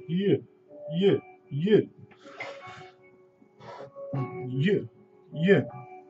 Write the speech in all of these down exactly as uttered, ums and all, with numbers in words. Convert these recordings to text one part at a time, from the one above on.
je, je, je, je, je.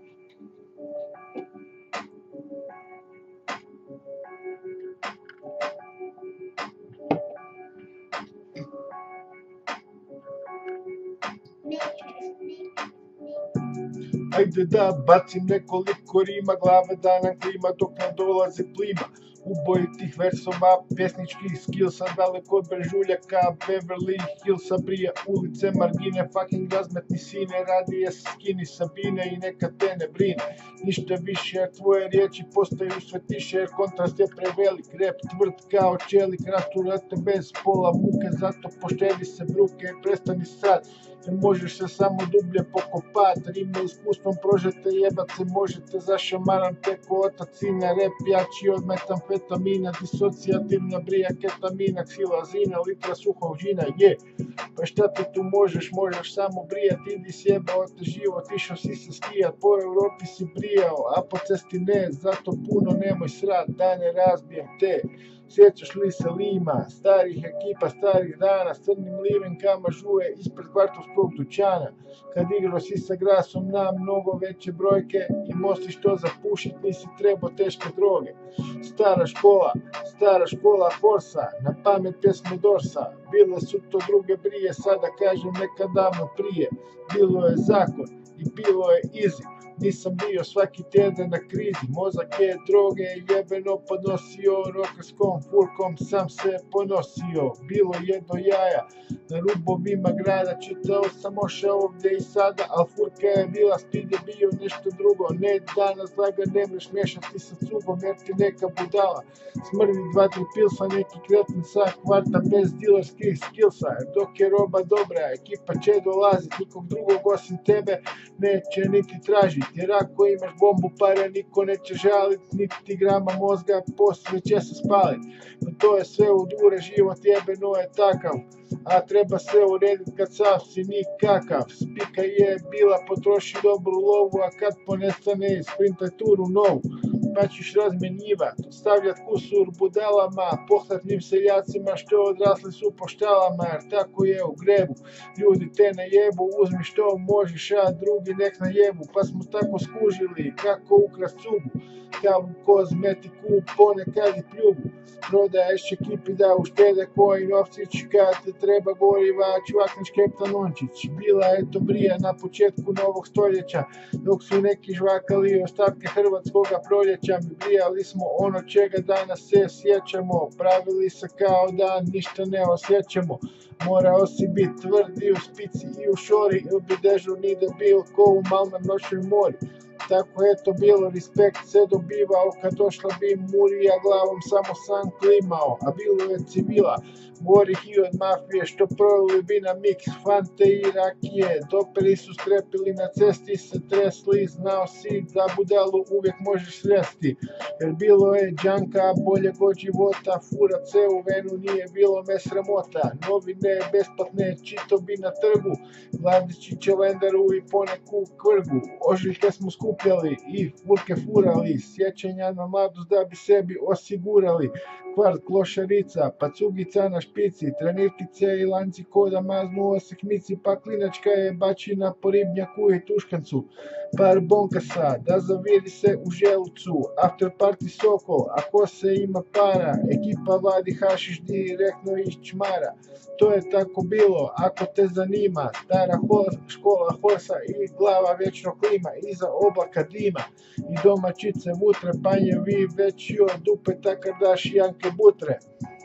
Ajde da bacim nekoliko rima, glave da nam klima dok nam dolaze plima. Ubojitih versova, pjesničkih skillsa, daleko od brežuljaka, Beverly Hillsa, brija ulice, margine, fucking razmetni sine, radije skini Sabine i neka te ne brine. Ništa više, jer tvoje riječi postaju sve tiše, jer kontrast je prevelik, rep tvrd kao čelik, rasturate bez pola muke, zato poštedi se bruke i prestani sad. Jer možeš se samo dublje pokopat, rime iskustvom prožete, jebat se možete, zašamaran teko otac sine, rep jači od metamfetamina, disocijativna brija ketamina, ksilazina, litra suhog žina, je. Pa šta ti tu možeš, možeš samo brijat, idi sjebao te život, išao si se skijat, po Europi si brijao, a po cesti ne, zato puno nemoj srat, da ne razbijem te. Sjećaš li se Lima, starih ekipa, starih dana, s crnim limenkama žuje ispred kvartovskog dućana, kad igrao si sa grasom na mnogo veće brojke i mostiš to zapušit, nisi trebao teške droge. Stara škola, stara škola Forsa, na pamet pjesme Dorsa, bile su to druge brije, sada kažem neka davno prije, bilo je zakon i bilo je easy. Nisam bio svaki tjedan na krizi, mozak je droge jebeno podnosio, rokerskom furkom sam se ponosio, bilo je do jaja, na rubovima grada, čitao sam oša ovdje i sada, al furka je bila, speed je bio nešto drugo, ne danas da ga ne mreš mješati sa cugom, jer ti neka budala, smrdi dva, tri pilsa, neki kretan sa kvarta bez dilerskih skillsa, jer dok je roba dobra, ekipa će dolazit, nikog drugog osim tebe neće niti tražiti. Jer ako imaš bombu pare, niko neće žalit, niti grama mozga, poslije će se spalit. No to je sve u dure, život jebeno je takav, a treba sve uredit kad sav si nikakav. Spika je bila, potroši dobru lovu, a kad ponestane, sprintaj turu novu. Pa ćeš razmenjivat, stavljat kusur budalama, pohlepnim seljacima što odrasli su po štalama, jer tako je u grebu. Ljudi te na jebu, uzmi što možeš, a drugi nek na jebu, pa smo tako skužili kako ukrast cugu. Kao kozmetiku, ponekad i pljugu. Prodaješ ekipi da uštede koji novcić, kad te treba goriva, čvakniš Keptanončić. Bila je to brija na početku novog stoljeća, dok su neki žvakali ostatke hrvatskoga proljeća. Mi brijali smo ono čega danas se sjećamo, pravili se kao da ništa ne osjećamo. Morao si bit tvrdi u spici i u šori, ili bi dežurni debil ko u malnom noćnoj mori. Tako je to bilo, respekt se dobivao, kad došla bi Murija glavom samo sam klimao, a bilo je civila, gorih i od mafije, što prolili bi na miks fante i rakije, dopeli su strepili na cesti, se tresli, znao si da budalu uvijek možeš sresti, jer bilo je džanka, bolje god života, furat se u venu, nije bilo me sramota, novine besplatne, čito bi na trgu, Glavdići Čelendaru i poneku kvrgu, ožiljke smo skupljali i furke furali, sjećanja na mladost da bi sebi osigurali, kvart klošarica, pa cugica na špici, trenirkice i lanci koda maznu oseknici, pa klinačka je bačina po ribnjaku i tuškancu, par bonkasa, da zaviri se u želucu, after party Sokol, ako se ima para, ekipa vadi hašiš direktno iz čmara. To je tako bilo, ako te zanima, stara škola Horsa i glava vječno klima, iza oblaka dima i domaćice vutre, panjevi veći od Dupeta Kardashijanke butre.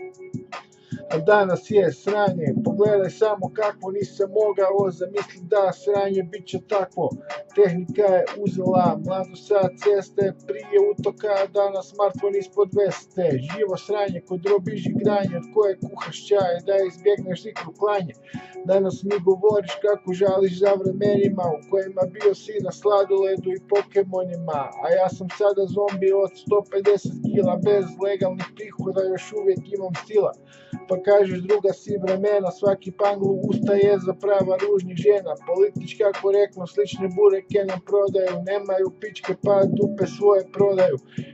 A danas je sranje, pogledaj samo kako nisam mogao zamisliti da sranje bit će takvo. Tehnika je uzela mladu sa ceste, prije utoka, danas smartfon ispod veste. Živo sranje kod robiži granje, od koje kuhaš čaje da izbjegneš ikru klanje. Danas mi govoriš kako žališ za vremenima u kojima bio si na sladoledu i Pokemonima, a ja sam sada zombi od sto pedeset kila, bez legalnih prihoda još uvijek imam stila. Pa kažeš druga si vremena, svaki pangl ustaje za prava ružnih žena, politička korektno slične bureke nam prodaju, nemaju pičke pa dupe svoje prodaju.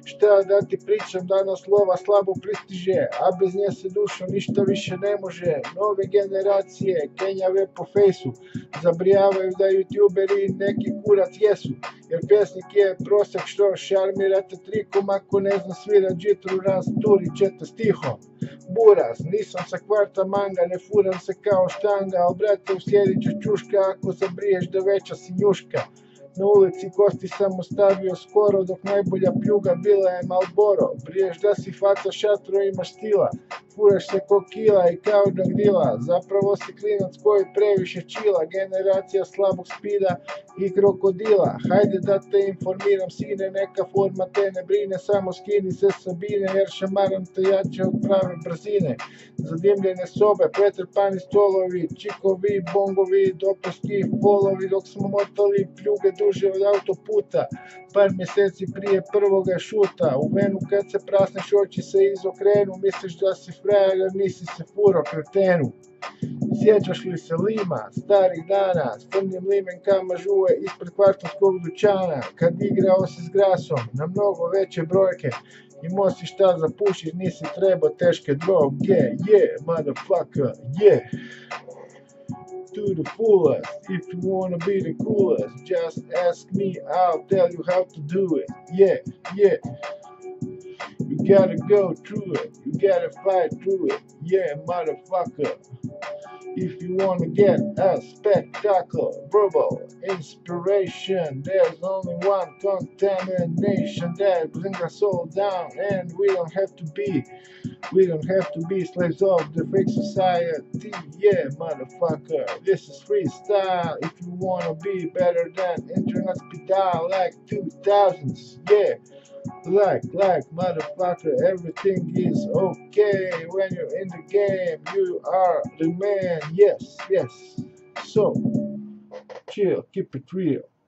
Šta da ti pričam, danas lova slabo pristiže, a bez nje se dušo ništa više ne može. Nove generacije, kenjave po fejsu, zabrijavaju da youtuberi neki kurac jesu, jer pjesnik je prosek što šarmirate trikom, ako ne zna svira džitru rasturi ćete stihom. Buraz, nisam sa kvarta manga, ne furam se kao štanga, al brate usjedit će čuška ako zabriješ da veća si njuška. Na ulici kosti sam ostavio skoro, dok najbolja pljuga bila je Malboro. Briješ da si faca šatro, imaš stila, furaš se ko kila i kao džangdila. Zapravo si klinac koji previše čila, generacija slabog spida i krokodila. Hajde da te informiram sine, neka forma te ne brine, samo skini se Sabine, jer šamaram te jače od prave brzine. Zadimljene sobe, pretrpani stolovi, čikovi, bongovi, dopeski, polovi, dok smo motali pljuge duže od autoputa, par mjeseci prije prvoga šuta. U venu kad se prasneš oči se izokrenu, misliš da si frajer, nisi se furo kretenu. Sjećaš li se Lima, starih dana, s crnim limenkama žuje ispred kvartovskog dućana, kad igrao si s grasom na mnogo veće brojke, imao si šta za pušit, nisi trebao teške droge, yeah, motherfucker, yeah. To the fullest, if you wanna be the coolest, just ask me, I'll tell you how to do it, yeah, yeah. You gotta go through it, you gotta fight through it, yeah, motherfucker. If you wanna get a spectacle, verbal inspiration, there's only one contamination that brings us all down, and we don't have to be, we don't have to be slaves of the fake society, yeah, motherfucker. This is freestyle. If you wanna be better than internet pedal like two thousands, yeah. Like, like, motherfucker, everything is okay when you're in the game, you are the man, yes, yes. So, chill, keep it real.